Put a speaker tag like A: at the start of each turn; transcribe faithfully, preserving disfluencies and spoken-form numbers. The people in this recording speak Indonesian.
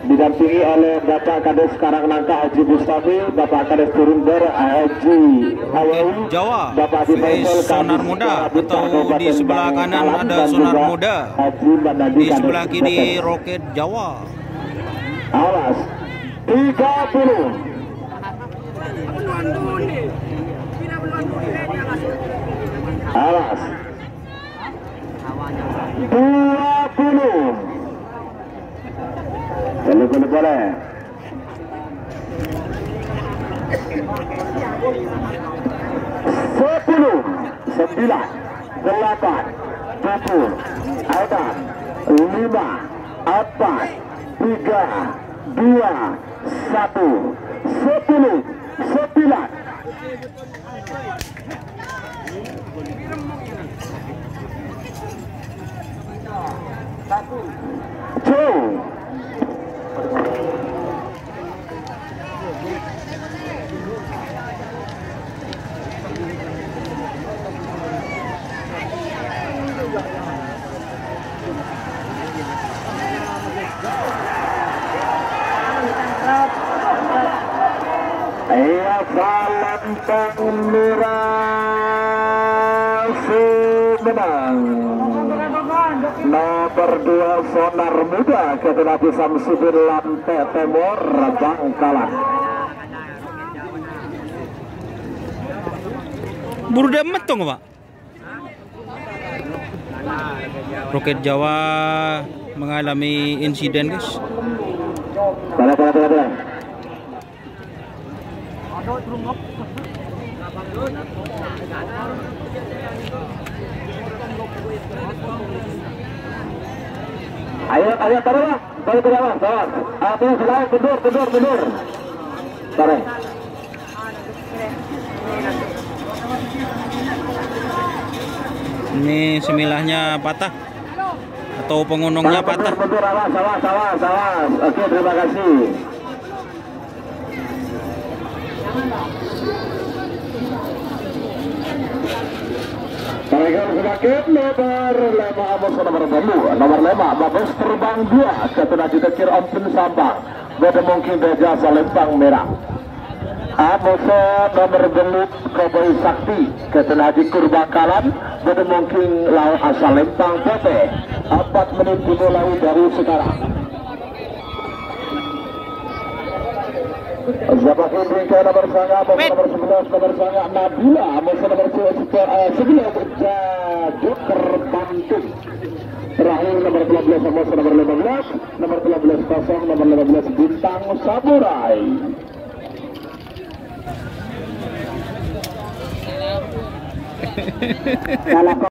A: didampingi oleh Bapak Kades Karangnangka Haji Mustafi, Bapak Kades Turunber Haji Hawawi,
B: Jawa,
A: Bapak Haji Faisal
B: sonar muda, atau di sebelah kanan ada sonar muda, di sebelah kiri roket Jawa.
A: Awas, tiga puluh. Awas, dua puluh. Boleh, boleh, boleh. Sepuluh, sembilan, delapan, tujuh, enam, lima, empat, tiga, dua, satu, sepuluh, sembilan. Satu, jauh. Iya, Valentang Mirasi menang. Nomor dua sonar muda Ketenati Samsudin Lantai Timur Bangkalan.
B: Buru udah metong Pak. Roket Jawa mengalami insiden guys.
A: Bala, bala, bala, bala. Ayo, ayo, taruhlah. Taruh ke bawah, bawah. Ayo, selain, mundur, mundur, mundur. Taruh.
B: Ini semilahnya patah atau pengunungnya patah.
A: Mundur, awas, awas, awas, awas. Oke, terima kasih. Mereka semakin lebar lima Amos nomor belu nomor lima Babes terbang dua Ketenat Dikir Ompin Sambang Bada mungkin Deja Salempang Merah Amos nomor belu Koboi Sakti Ketenat Dikur Bangkalan Bada mungkin Lau Asal Lempang Pote empat menit dimulai dari sekarang. Zabak Indrika nomor sanga, nomor sebelas, nomor sanga Nabila, nomor sebelas Joker Bantung. Terakhir nomor dua belas, nomor lima belas, nomor tiga belas kosong, nomor lima belas Bintang Samurai.